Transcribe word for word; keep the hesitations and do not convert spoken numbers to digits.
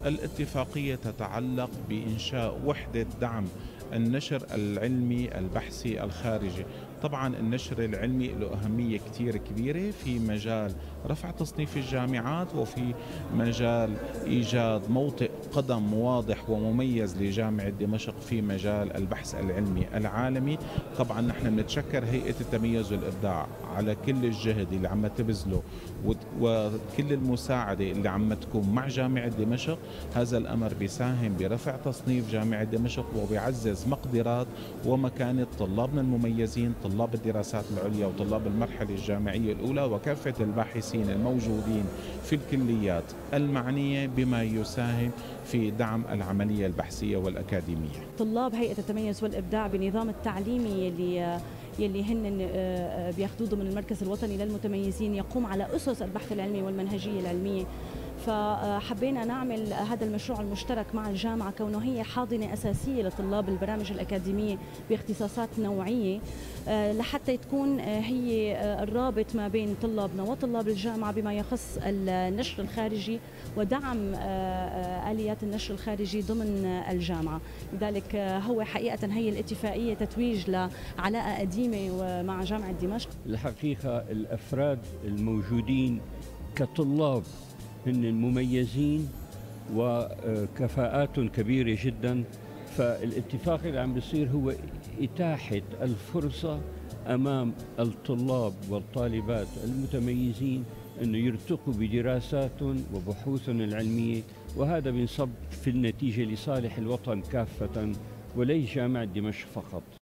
الاتفاقية تتعلق بإنشاء وحدة دعم النشر العلمي البحثي الخارجي. طبعا النشر العلمي له أهمية كتير كبيرة في مجال رفع تصنيف الجامعات، وفي مجال إيجاد موطئ قدم واضح ومميز لجامعة دمشق في مجال البحث العلمي العالمي. طبعا نحن بنتشكر هيئة التميز والإبداع على كل الجهد اللي عم تبذله وكل المساعدة اللي عم تكون مع جامعة دمشق. هذا الأمر بيساهم برفع تصنيف جامعة دمشق وبيعزز مقدرات ومكانة طلابنا المميزين، طلاب الدراسات العليا وطلاب المرحلة الجامعية الأولى، وكافة الباحثين الموجودين في الكليات المعنية، بما يساهم في دعم العملية البحثية والأكاديمية. طلاب هيئة التميز والإبداع بنظام التعليمي اللي يلي هن بياخذوه ضمن المركز الوطني للمتميزين يقوم على أسس البحث العلمي والمنهجية العلمية. فحبينا نعمل هذا المشروع المشترك مع الجامعة كونه هي حاضنة أساسية لطلاب البرامج الأكاديمية باختصاصات نوعية، لحتى تكون هي الرابط ما بين طلابنا وطلاب الجامعة بما يخص النشر الخارجي ودعم آليات النشر الخارجي ضمن الجامعة. لذلك هو حقيقة هي الاتفاقية تتويج لعلاقة قديمة مع جامعة دمشق. الحقيقة الأفراد الموجودين كطلاب هن مميزين وكفاءات كبيرة جدا، فالاتفاق اللي عم بيصير هو إتاحة الفرصة أمام الطلاب والطالبات المتميزين أنه يرتقوا بدراساتهم وبحوثهم العلمية، وهذا بينصب في النتيجة لصالح الوطن كافة وليس جامعة دمشق فقط.